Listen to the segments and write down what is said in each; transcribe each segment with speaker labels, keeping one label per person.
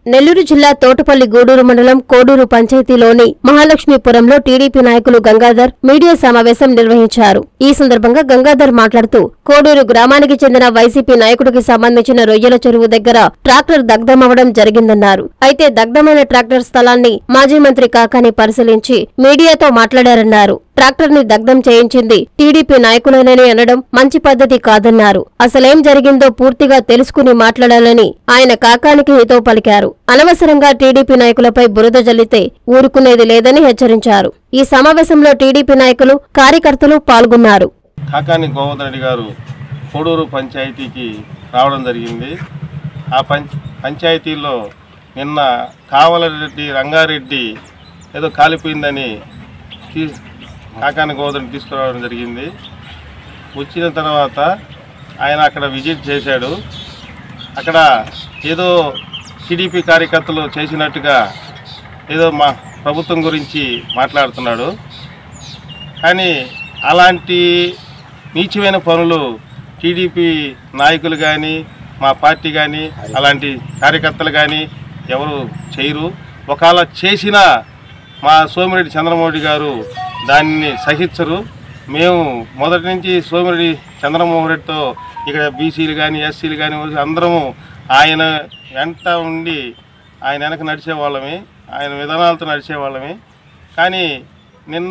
Speaker 1: నెల్లూరు జిల్లా తోటపల్లి గూడూరు మండలం కోడూరు పంచాయతీలోని మహాలక్ష్మీపురంలో టీడీపీ నాయకులు గంగాధర్ మీడియా సమావేశం నిర్వహించారు. ఈ సందర్భంగా గంగాధర్ మాట్లాడుతూ కోడూరు గ్రామానికి చెందిన వైసీపీ నాయకుడికి సంబంధించిన రొయ్యల చెరువు దగ్గర ట్రాక్టర్ దగ్ధమవడం జరిగిందన్నారు. అయితే దగ్ధమైన ట్రాక్టర్ స్థలాన్ని మాజీ మంత్రి కాకాని పరిశీలించి మీడియాతో మాట్లాడారన్నారు. ట్రాక్టర్ ని దగ్ధం చేయించింది టీడీపీ నాయకులేనని అనడం మంచి పద్ధతి కాదన్నారు. అసలేం జరిగిందో పూర్తిగా తెలుసుకుని మాట్లాడాలని ఆయన కాకానికి హితవు పలికారు. అనవసరంగా టీడీపీ నాయకులపై బురద జల్లితే ఊరుకునేది లేదని హెచ్చరించారు. ఈ సమావేశంలో టీడీపీ నాయకులు, కార్యకర్తలు పాల్గొన్నారు.
Speaker 2: కాకాని గోవర్ధన్ రెడ్డి గారు కోడూరు పంచాయతీకి రావడం జరిగింది. ఆ పంచాయతీలో నిన్న కావలరెడ్డి రంగారెడ్డి ఏదో కాలిపోయిందని కాకాని గోవర్ధన్ తీసుకురావడం జరిగింది. వచ్చిన తర్వాత ఆయన అక్కడ విజిట్ చేశాడు. అక్కడ ఏదో టీడీపీ కార్యకర్తలు చేసినట్టుగా ఏదో మా ప్రభుత్వం గురించి మాట్లాడుతున్నాడు. కానీ అలాంటి నీచమైన పనులు టీడీపీ నాయకులు కానీ మా పార్టీ కానీ అలాంటి కార్యకర్తలు కానీ ఎవరు చేయరు. ఒకవేళ చేసినా మా సోమిరెడ్డి చంద్రమోహన్ గారు దాన్ని సహించరు. మేము మొదటి నుంచి సోమిరెడ్డి చంద్రమోహన్ రెడ్డితో ఇక్కడ బీసీలు కానీ ఎస్సీలు కానీ అందరము ఆయన వెంట ఉండి ఆయన వెనక నడిచేవాళ్ళమే, ఆయన విధానాలతో నడిచేవాళ్ళమే. కానీ నిన్న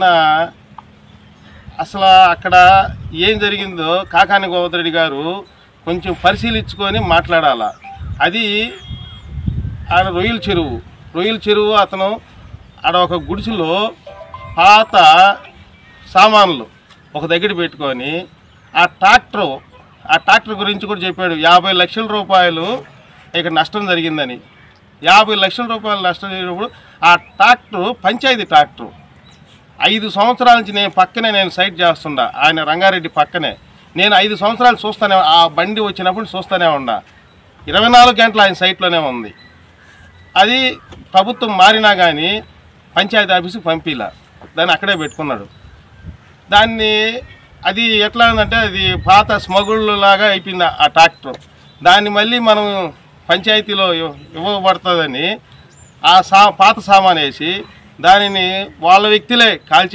Speaker 2: అసలు అక్కడ ఏం జరిగిందో కాకాని గోవర్ధన్ రెడ్డి గారు కొంచెం పరిశీలించుకొని మాట్లాడాలా. అది ఆడ రొయ్యల చెరువు అతను ఆడ ఒక గుడిసెలో పాత సామాన్లు ఒక దగ్గర పెట్టుకొని ఆ ట్రాక్టర్ గురించి కూడా చెప్పాడు. 50 లక్షల రూపాయలు ఇక్కడ నష్టం జరిగిందని. 50 లక్షల రూపాయలు నష్టం జరిగినప్పుడు ఆ ట్రాక్టర్ పంచాయతీ ట్రాక్టర్ 5 సంవత్సరాల నుంచి నేను సైట్ చేస్తుండా. ఆయన రంగారెడ్డి పక్కనే నేను 5 సంవత్సరాలు చూస్తూనే, ఆ బండి వచ్చినప్పుడు చూస్తూనే ఉన్నా. 24 గంటలు ఆయన సైట్లోనే ఉంది. అది ప్రభుత్వం మారినా కానీ పంచాయతీ ఆఫీసుకి పంపిలా, దాన్ని అక్కడే పెట్టుకున్నాడు. దాన్ని అది ఎట్లా ఉందంటే అది పాత స్మగుళ్ళు లాగా అయిపోయింది ఆ ట్రాక్టర్. దాన్ని మళ్ళీ మనం పంచాయతీలో ఇవ్వబడుతుందని ఆ పాత సామాన్ వేసి దానిని వాళ్ళ వ్యక్తులే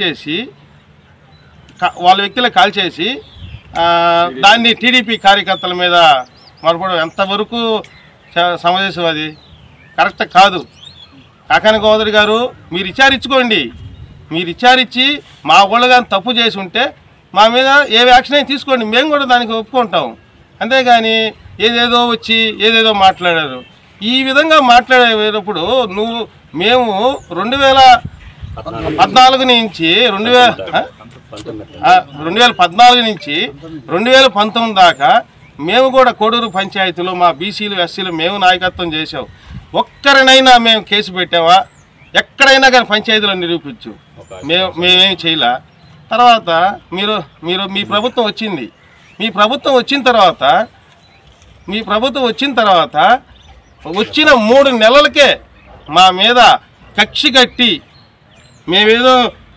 Speaker 2: కాల్చేసి దాన్ని టీడీపీ కార్యకర్తల మీద మరపడం ఎంతవరకు సమంజసం? అది కరెక్ట్ కాదు. కాకాని గోవర్ధన్ గారు మీరు విచారించుకోండి. మీరు విచారించి మా వాళ్ళు కానీ తప్పు చేసి ఉంటే మా మీద ఏ యాక్షన్ అయినా తీసుకోండి, మేము కూడా దానికి ఒప్పుకుంటాం. అంతేగాని ఏదేదో వచ్చి ఏదేదో మాట్లాడారు. ఈ విధంగా మాట్లాడేటప్పుడు మేము 2014 నుంచి 2019 దాకా మేము కూడా కోడూరు పంచాయతీలో మా బీసీలు ఎస్సీలు మేము నాయకత్వం చేసాం. ఒక్కరినైనా మేము కేసు పెట్టావా? ఎక్కడైనా కానీ పంచాయతీలో నిరూపించు. మేమేం చేయలే. తర్వాత మీ ప్రభుత్వం వచ్చింది. మీ ప్రభుత్వం వచ్చిన తర్వాత వచ్చిన 3 నెలలకే మా మీద కక్షి కట్టి మేమేదో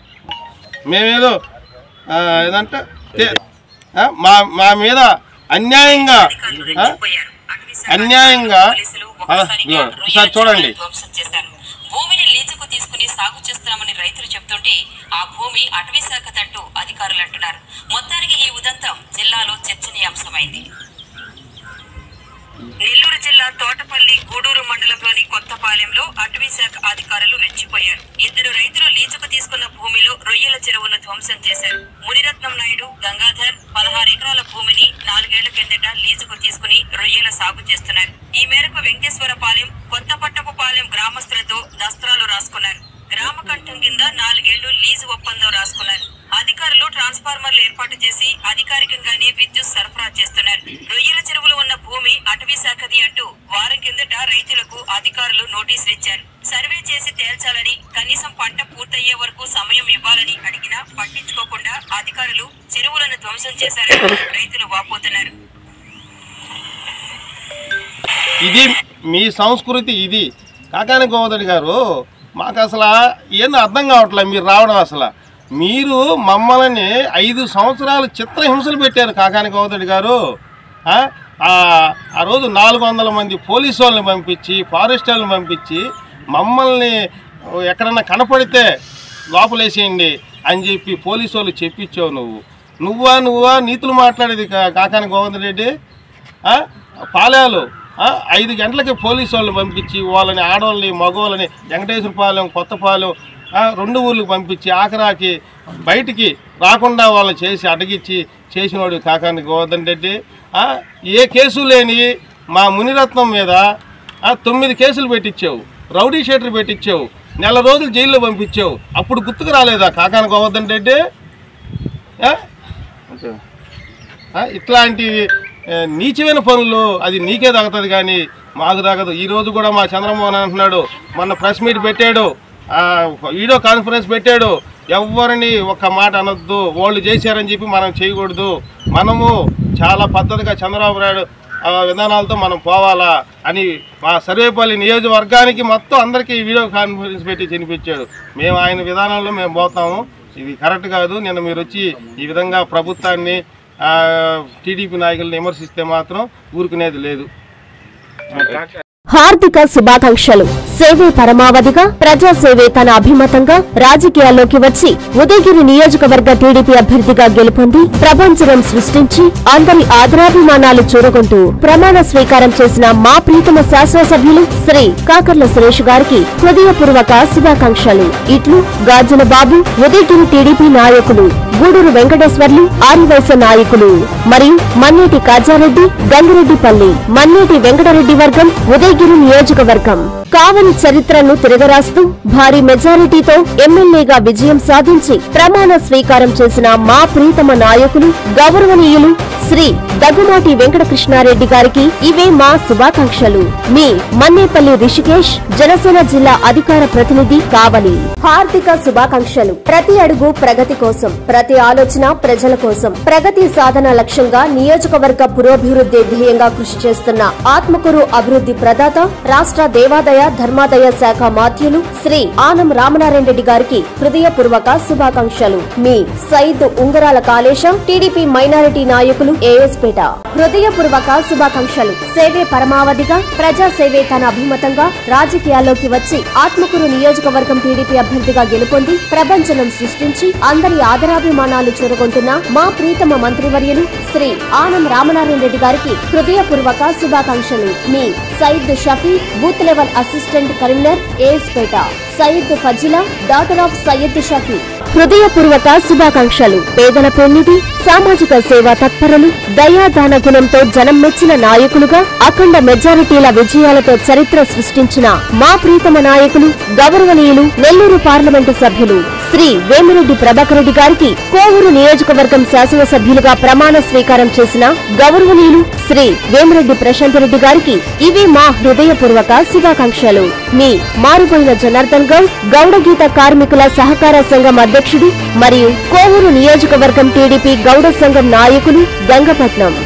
Speaker 2: ఏదంటే మా మీద అన్యాయంగా ఒకసారి చూడండి.
Speaker 3: భూమిని లీజుకు తీసుకుని సాగు చేస్తున్నామని రైతులు చెబుతుంటే ఆ భూమి అటవీ శాఖ తంటూ అధికారులు అంటున్నారు. మొత్తానికి ఈ ఉదంతం జిల్లాలో చర్చనీయాంశమైంది. నెల్లూరు జిల్లా తోటపల్లి గూడూరు మండలంలోని కొత్తపాలెంలో అటవీ శాఖ అధికారులు రెచ్చిపోయారు. 2 రైతులు లీజుకు తీసుకున్న భూమిలో రొయ్యల చెరువును ధ్వంసం చేశారు. మునిరత్నం నాయుడు, గంగాధర్ 16 ఎకరాల భూమిని 4 ఏళ్ల కిందట లీజుకు తీసుకుని రొయ్యల సాగు చేస్తున్నారు. ఈ మేరకు వెంకటేశ్వరపాలెం, కొత్తపట్టపుపాలెం గ్రామస్తులతో దస్త్రాలు రాసుకున్నారు. గ్రామ కంఠం కింద 4 ఏళ్లు లీజు ఒప్పందం రాసుకున్నారు. అధికారులు ట్రాన్స్ఫార్మర్లు ఏర్పాటు చేసి అధికారికంగానే విద్యుత్ సరఫరా చేస్తున్నారు. రొయ్యల చెరువులు ఉన్న భూమి అటవీ శాఖది అంటూ వారం కిందట రైతులకు అధికారులు నోటీసులు ఇచ్చారు. సర్వే చేసి తేల్చాలని, కనీసం పంట పూర్తయ్యే వరకు సమయం ఇవ్వాలని అడిగినా పట్టించుకోకుండా అధికారులు చెరువులను ధ్వంసం చేశారని రైతులు వాపోతున్నారు.
Speaker 2: ఇది మీ సంస్కృతి. ఇది కాకాని గోవర్ధన్ గారు మాకు అసలు ఏందో అర్థం కావట్లేదు. మీరు రావడం మీరు మమ్మల్ని 5 సంవత్సరాలు చిత్రహింసలు పెట్టారు కాకాని గోవర్ధన్ గారు. ఆ రోజు 400 మంది పోలీసు వాళ్ళని పంపించి ఫారెస్ట్ వాళ్ళని పంపించి మమ్మల్ని ఎక్కడన్నా కనపడితే లోపలేసేయండి అని చెప్పి పోలీసు వాళ్ళు చెప్పించావు. నువ్వా నీతులు మాట్లాడేది కాకాని గోవర్ధన్ రెడ్డి? పాలెలు 5 గంటలకి పోలీసు వాళ్ళు పంపించి వాళ్ళని ఆడవాళ్ళని మగవాళ్ళని వెంకటేశ్వరపాలెం కొత్తపాలెం 2 ఊర్లకు పంపించి ఆఖరాకి బయటికి రాకుండా వాళ్ళని చేసి అడ్డగిచ్చి చేసినోడు కాకాని గోవర్ధన్ రెడ్డి. ఏ కేసు లేని మా మునిరత్నం మీద 9 కేసులు పెట్టించావు, రౌడీ షీటర్ పెట్టించావు, నెల రోజులు జైల్లో పంపించావు. అప్పుడు గుర్తుకు రాలేదా కాకాని గోవర్ధన్ రెడ్డి? ఇట్లాంటి నీచమైన పనులు అది నీకే తగ్గుతుంది కానీ మాకు తగ్గదు. ఈరోజు కూడా మా చంద్రమోహన్ అంటున్నాడు, మొన్న ప్రెస్ మీట్ పెట్టాడు, వీడియో కాన్ఫరెన్స్ పెట్టాడు, ఎవరిని ఒక్క మాట అనొద్దు, వాళ్ళు చేశారని చెప్పి మనం చేయకూడదు, మనము చాలా పద్ధతిగా చంద్రబాబు నాయుడు విధానాలతో మనం పోవాలా అని మా సర్వేపల్లి నియోజకవర్గానికి మొత్తం అందరికీ వీడియో కాన్ఫరెన్స్ పెట్టి వినిపించాడు. మేము ఆయన విధానంలో మేము పోతాము, ఇది కరెక్ట్ కాదు. నిన్న మీరు వచ్చి ఈ విధంగా ప్రభుత్వాన్ని టీడీపీ నాయకులను విమర్శిస్తే మాత్రం ఊరుకునేది లేదు.
Speaker 1: హార్దిక శుభాకాంక్షలు. సేవే పరమావధిగా ప్రజాసేవే తన అభిమతంగా రాజకీయాల్లోకి వచ్చి ఉదయగిరి నియోజకవర్గ టీడీపీ అభ్యర్థిగా గెలుపొంది ప్రపంచం సృష్టించి అందరి ఆదరాభిమానాలు చూరగొంటూ ప్రమాణ స్వీకారం చేసిన మా ప్రీతమ శాసనసభ్యులు శ్రీ కాకర్ల సురేష్ గారికి హృదయపూర్వక శుభాకాంక్షలు. ఇట్లు గాజుల బాబు, ఉదయగిరి టీడీపీ నాయకులు, గూడూరు వెంకటేశ్వర్లు, ఆరివైస నాయకులు మరియు మన్నేటి కాజారెడ్డి, గంగిరెడ్డిపల్లి, మన్నేటి వెంకటరెడ్డి వర్గం, ఉదయగిరి నియోజకవర్గం. కావలి చరిత్రను తిరగరాస్తూ భారీ మెజారిటీతో ఎమ్మెల్యేగా విజయం సాధించి ప్రమాణ స్వీకారం చేసిన మా ప్రీతమ నాయకులు గౌరవనీయులు శ్రీ దగ్గుమాటి వెంకటకృష్ణారెడ్డి గారికి ఇవే మా శుభాకాంక్షలు. మీ మన్నేపల్లి రిషికేష్, జనసేన జిల్లా అధికార ప్రతినిధి, కావలి. హార్దిక శుభాకాంక్షలు. ప్రతి అడుగు ప్రగతి కోసం, ప్రతి ఆలోచన ప్రజల కోసం, ప్రగతి సాధన లక్ష్యంగా నియోజకవర్గ పురోభివృద్ధి ధ్యేయంగా కృషి చేస్తున్న ఆత్మకూరు అభివృద్ధి ప్రదాత, రాష్ట్ర దేవాదాయ ధర్మాదాయ శాఖ మాత్యులు శ్రీ ఆనం రామనారాయణ రెడ్డి గారికి హృదయపూర్వక శుభాకాంక్షలు. మీ సయీద్ ఉంగరాల కాళేశం, టీడీపీ మైనారిటీ నాయకులు, ఏఎస్పేట. హృదయపూర్వక శుభాకాంక్షలు. సేవే పరమావధిగా ప్రజాసేవే తన అభిమతంగా రాజకీయాల్లోకి వచ్చి ఆత్మకూరు నియోజకవర్గం టీడీపీ అభ్యర్థిగా గెలుపొంది ప్రపంచం సృష్టించి అందరి ఆదరాభిమానాలు చూరగొంటున్న మా ప్రీతమ మంత్రివర్యులు శ్రీ ఆనం రామనారాయణ రెడ్డి గారికి హృదయపూర్వక శుభాకాంక్షలు. మీ Syed Shafi, booth level assistant Karimnagar, ఏఎస్పేట. Syed Fazila, daughter of Syed Shafi. హృదయపూర్వక శుభాకాంక్షలు. పేదల పెన్నిధి, సామాజిక సేవా తత్పరులు, దయాదాన గుణంతో జనం మెచ్చిన నాయకులుగా అఖండ మెజారిటీల విజయాలతో చరిత్ర సృష్టించిన మా ప్రీతమ నాయకులు గౌరవనీయులు నెల్లూరు పార్లమెంటు సభ్యులు శ్రీ వేమిరెడ్డి ప్రభాకర్ రెడ్డి గారికి కోవూరు నియోజకవర్గం శాసనసభ్యులుగా ప్రమాణ స్వీకారం చేసిన గౌరవనీయులు శ్రీ వేమిరెడ్డి ప్రశాంత్ రెడ్డి గారికి ఇవే మా హృదయపూర్వక శుభాకాంక్షలు. మీ మారుపోయిన జనార్దన్ గౌడ్, గౌడగీత కార్మికుల సహకార సంఘం అధ్యక్షుడు మరియు కోవూరు నియోజకవర్గం టీడీపీ గౌడ సంఘం నాయకులు, గంగపట్నం.